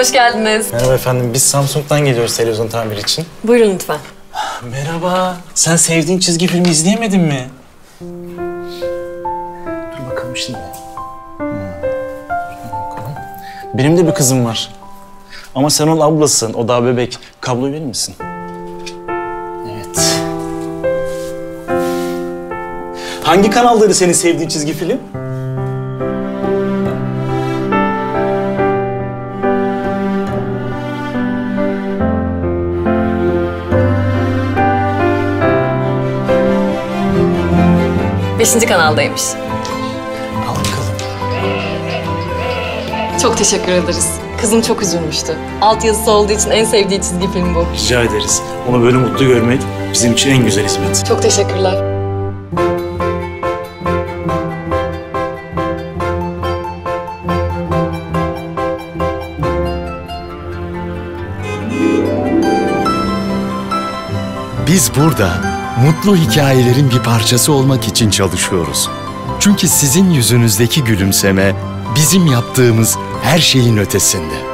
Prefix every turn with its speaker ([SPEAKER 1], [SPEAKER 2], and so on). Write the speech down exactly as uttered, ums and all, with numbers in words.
[SPEAKER 1] hoş geldiniz.
[SPEAKER 2] Merhaba efendim, biz Samsung'dan geliyoruz televizyon tamiri için.
[SPEAKER 1] Buyurun lütfen.
[SPEAKER 2] Merhaba, sen sevdiğin çizgi filmi izleyemedin mi? Dur bakalım şimdi. Hmm. Bakalım. Benim de bir kızım var. Ama sen onun ablasın, o daha bebek. Kabloyu verir misin? Evet. Hangi kanaldaydı senin sevdiğin çizgi film?
[SPEAKER 1] Beşinci kanaldaymış.
[SPEAKER 2] Al bakalım.
[SPEAKER 1] Çok teşekkür ederiz. Kızım çok üzülmüştü. Altyazısı olduğu için en sevdiği çizgi film bu.
[SPEAKER 2] Rica ederiz. Onu böyle mutlu görmek bizim için en güzel hizmet.
[SPEAKER 1] Çok teşekkürler.
[SPEAKER 3] Biz burada mutlu hikayelerin bir parçası olmak için çalışıyoruz. Çünkü sizin yüzünüzdeki gülümseme bizim yaptığımız her şeyin ötesinde.